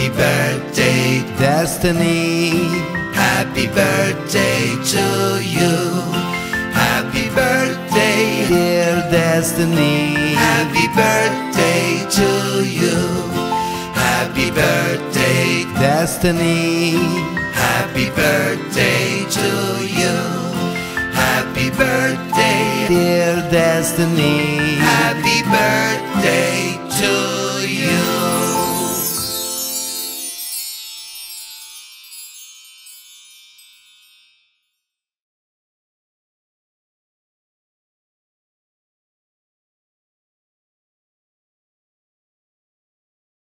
Happy birthday, Destiny. happy birthday to you. Happy birthday, Dear Destiny. happy birthday to you. Happy birthday, Destiny. happy birthday to you. Happy birthday, Dear Destiny. happy birthday to you.